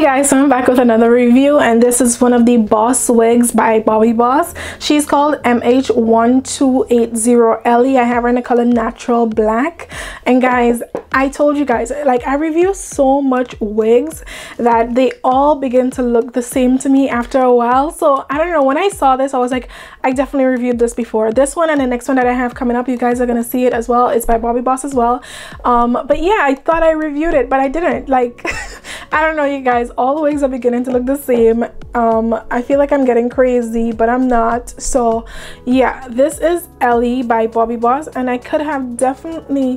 Hey guys, so I'm back with another review, and this is one of the Boss wigs by Bobbi Boss. She's called MH1280 I have her in the color natural black. And guys, I told you guys, like, I review so much wigs that they all begin to look the same to me after a while. So I don't know, when I saw this I was like, I definitely reviewed this before. This one and the next one that I have coming up, you guys are gonna see it as well. It's by Bobbi Boss as well. But yeah, I thought I reviewed it, but I didn't. Like I don't know, you guys, all the wigs are beginning to look the same. I feel like I'm getting crazy, but I'm not. So yeah, this is Ellie by Bobbi Boss, and I could have definitely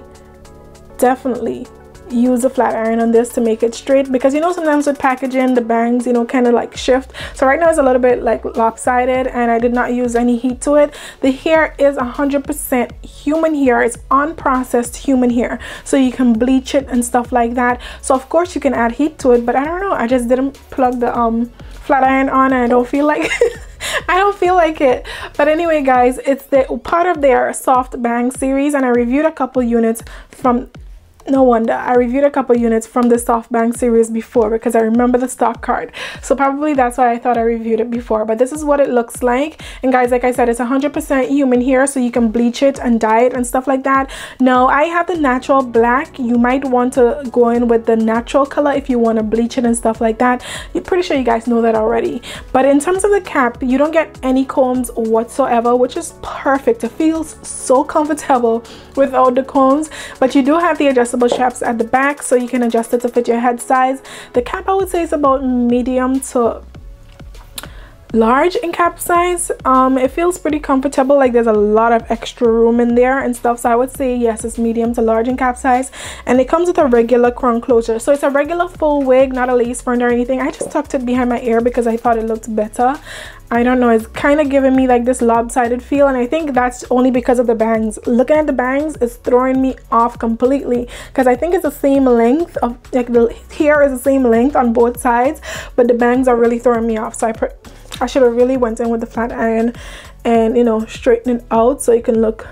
use a flat iron on this to make it straight, because you know sometimes with packaging the bangs, you know, kind of like shift. So right now it's a little bit like lopsided, and I did not use any heat to it. The hair is 100% human hair. It's unprocessed human hair, so you can bleach it and stuff like that. So of course you can add heat to it, but I don't know, I just didn't plug the flat iron on, and I don't feel like I don't feel like it. But anyway guys, it's the part of their soft bang series, and I reviewed a couple units from I reviewed a couple units from the soft bang series before, because I remember the stock card. So probably that's why I thought I reviewed it before. But this is what it looks like. And guys, like I said, it's 100% human hair, so you can bleach it and dye it and stuff like that. Now I have the natural black. You might want to go in with the natural color if you want to bleach it and stuff like that. You're pretty sure you guys know that already. But in terms of the cap, you don't get any combs whatsoever, which is perfect. It feels so comfortable without the combs. But you do have the adjustable straps at the back, so you can adjust it to fit your head size. The cap, I would say, is about medium to large in cap size. It feels pretty comfortable, like there's a lot of extra room in there and stuff, so I would say yes, it's medium to large in cap size. And it comes with a regular crown closure, so it's a regular full wig, not a lace front or anything. I just tucked it behind my ear because I thought it looked better. I don't know, it's kind of giving me like this lopsided feel, and I think that's only because of the bangs. Looking at the bangs is throwing me off completely, because I think it's the same length of, like, the hair is the same length on both sides, but the bangs are really throwing me off. So I should have really went in with the flat iron and, you know, straighten it out so you can look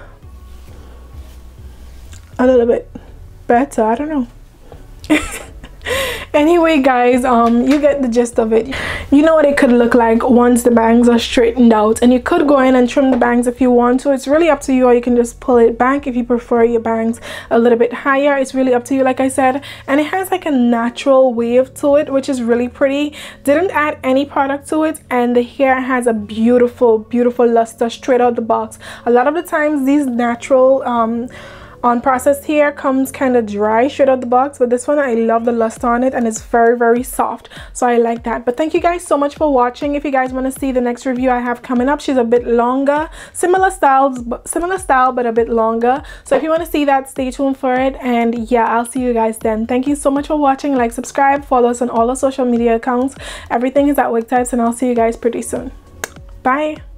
a little bit better. I don't know. Anyway guys, you get the gist of it. You know what it could look like once the bangs are straightened out, and you could go in and trim the bangs if you want to. It's really up to you, or you can just pull it back if you prefer your bangs a little bit higher. It's really up to you, like I said. And it has like a natural wave to it, which is really pretty. Didn't add any product to it, and the hair has a beautiful luster straight out the box. A lot of the times these natural unprocessed hair comes kind of dry straight out the box, but this one, I love the luster on it, and it's very soft, so I like that. But thank you guys so much for watching. If you guys want to see the next review I have coming up, she's a bit longer, similar style but a bit longer. So if you want to see that, stay tuned for it. And yeah, I'll see you guys then. Thank you so much for watching. Like, subscribe, follow us on all our social media accounts. Everything is at Wig Types, and I'll see you guys pretty soon. Bye.